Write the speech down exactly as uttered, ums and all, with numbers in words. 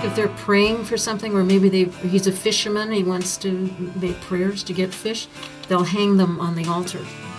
like if they're praying for something, or maybe they he's a fisherman, he wants to make prayers to get fish, they'll hang them on the altar.